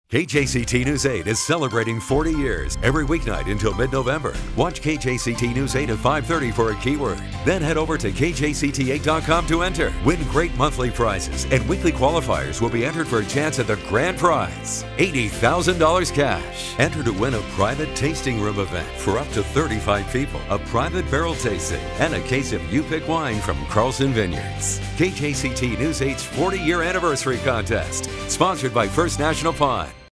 KJCT News 8 is celebrating 40 years every weeknight until mid-November. Watch KJCT News 8 at 5:30 for a keyword. Then head over to KJCT8.com to enter. Win great monthly prizes, and weekly qualifiers will be entered for a chance at the grand prize, $80,000 cash. Enter to win a private tasting room event for up to 35 people, a private barrel tasting, and a case of You Pick wine from Carlson Vineyards. KJCT News 8's 40-year anniversary contest, sponsored by First National Pond.